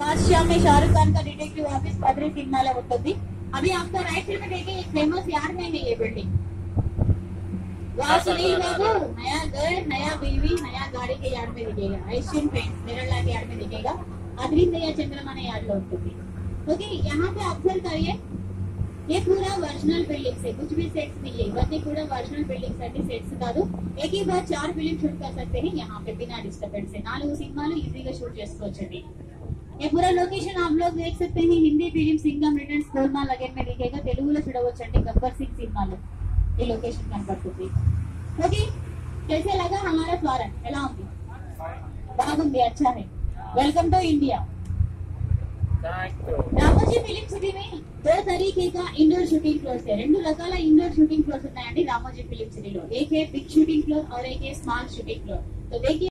बादशाह में शाहरुख खान का डिटेक्टिव ऑफिस पदरी सिग्नल ఉంటుంది. अभी आपको राइट साइड में देखिए एक फेमस यार्ड में है ये बिल्डिंग. वहाँ सुनील बाबू नया घर नया बीवी नया गाड़ी के यार्ड में दिखेगा. एशियन पेंट्स नेरला के यार्ड में दिखेगा. अद्रिंदया चंद्रमा ने यार्ड లో ఉంటుంది. ओके, यहाँ पे ऑब्जर्व करिए ये पूरा वर्जिनल बिल्डिंग्स है. कुछ भी सेट्स नहीं है. इवన్నీ కూడా वर्जिनल बिल्डिंग्स అంటే సెట్స్ కాదు. एक ही बार 4 फिल्म शूट कर सकते हैं यहाँ पे बिना डिस्टर्बेंस से. 4 సినిమాలు ఈజీగా షూట్ చేసుకోవచ్చండి. ये पूरा लोकेशन आप लोग देख सकते हैं. हिंदी फिल्म सिंगम रिटर्न्स कोलमा लगन में दिखेगा. తెలుగులో చూడవచ్చండి గబ్బర్ సింగ్ సినిమాలో ये लोकेशन కనబడుతుంది. ओके, कैसे लगा हमारा फॉरन? ఎలా ఉంది? బాగుంది. अच्छा है. Welcome to India. Ramoji film city में 2 तरीके का इंडोर शूटिंग फ्लोर्स है. 2 రకాల इंडोर शूटिंग फ्लोर्स ఉన్నాయండి రామోజీ फिल्म सिटी లో. एक है बिग शूटिंग फ्लोर और एक है स्मॉल शूटिंग फ्लोर. तो देखिए